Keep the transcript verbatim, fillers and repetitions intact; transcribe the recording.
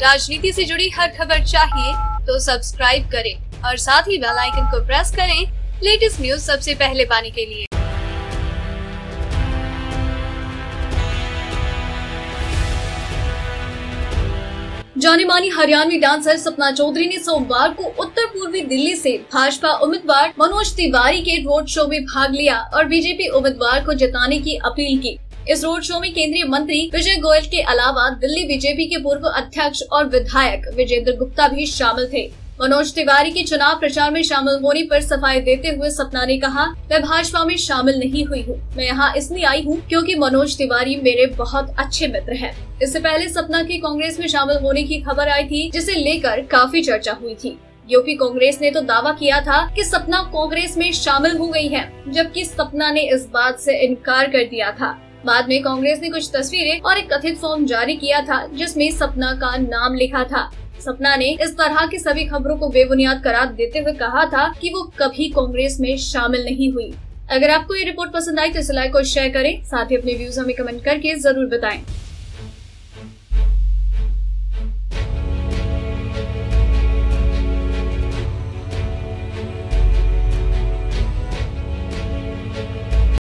राजनीति से जुड़ी हर खबर चाहिए तो सब्सक्राइब करें और साथ ही बेल आइकन को प्रेस करें लेटेस्ट न्यूज सबसे पहले पाने के लिए। जानी मानी हरियाणवी डांसर सपना चौधरी ने सोमवार को उत्तर पूर्वी दिल्ली से भाजपा उम्मीदवार मनोज तिवारी के रोड शो में भाग लिया और बीजेपी उम्मीदवार को जिताने की अपील की। इस रोड शो में केंद्रीय मंत्री विजय गोयल के अलावा दिल्ली बीजेपी के पूर्व अध्यक्ष और विधायक विजेंद्र गुप्ता भी शामिल थे। मनोज तिवारी के चुनाव प्रचार में शामिल होने पर सफाई देते हुए सपना ने कहा, मैं भाजपा में शामिल नहीं हुई हूँ, मैं यहाँ इसलिए आई हूँ क्योंकि मनोज तिवारी मेरे बहुत अच्छे मित्र हैं। इससे पहले सपना के कांग्रेस में शामिल होने की खबर आई थी, जिसे लेकर काफी चर्चा हुई थी। यूपी कांग्रेस ने तो दावा किया था कि सपना कांग्रेस में शामिल हो गई है, जबकि सपना ने इस बात से इनकार कर दिया था। बाद में कांग्रेस ने कुछ तस्वीरें और एक कथित फॉर्म जारी किया था, जिसमें सपना का नाम लिखा था। सपना ने इस तरह की सभी खबरों को बेबुनियाद करार देते हुए कहा था कि वो कभी कांग्रेस में शामिल नहीं हुई। अगर आपको ये रिपोर्ट पसंद आई तो इसे लाइक और शेयर करें, साथ ही अपने व्यूज हमें कमेंट करके जरूर बताएं।